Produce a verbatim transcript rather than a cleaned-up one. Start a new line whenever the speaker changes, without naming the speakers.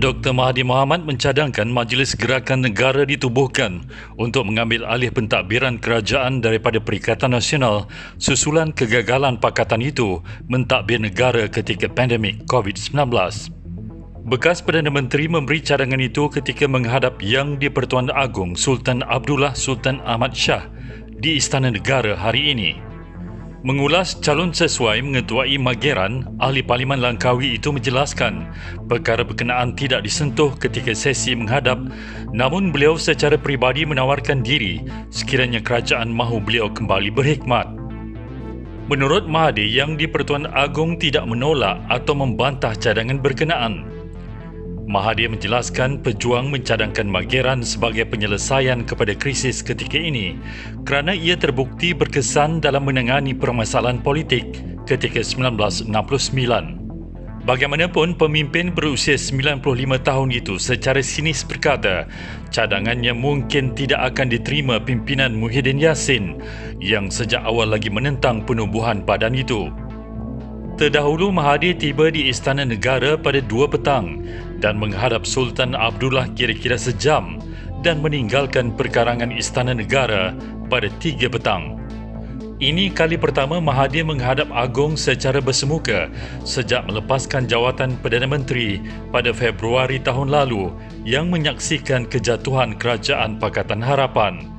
Doktor Mahathir Mohamad mencadangkan Majlis Gerakan Negara ditubuhkan untuk mengambil alih pentadbiran kerajaan daripada Perikatan Nasional susulan kegagalan pakatan itu mentadbir negara ketika pandemik covid sembilan belas. Bekas Perdana Menteri memberi cadangan itu ketika menghadap Yang di-Pertuan Agong Sultan Abdullah Sultan Ahmad Shah di Istana Negara hari ini. Mengulas calon sesuai mengetuai Mageran, Ahli Parlimen Langkawi itu menjelaskan perkara berkenaan tidak disentuh ketika sesi menghadap, namun beliau secara peribadi menawarkan diri sekiranya kerajaan mahu beliau kembali berkhidmat. Menurut Mahathir, Yang di-Pertuan Agong tidak menolak atau membantah cadangan berkenaan. Mahathir menjelaskan pejuang mencadangkan Mageran sebagai penyelesaian kepada krisis ketika ini kerana ia terbukti berkesan dalam menangani permasalahan politik ketika sembilan belas enam puluh sembilan. Bagaimanapun, pemimpin berusia sembilan puluh lima tahun itu secara sinis berkata cadangannya mungkin tidak akan diterima pimpinan Muhyiddin Yassin yang sejak awal lagi menentang penubuhan badan itu. Terdahulu, Mahathir tiba di Istana Negara pada dua petang dan menghadap Sultan Abdullah kira-kira sejam dan meninggalkan perkarangan Istana Negara pada tiga petang. Ini kali pertama Mahathir menghadap Agong secara bersemuka sejak melepaskan jawatan Perdana Menteri pada Februari tahun lalu yang menyaksikan kejatuhan Kerajaan Pakatan Harapan.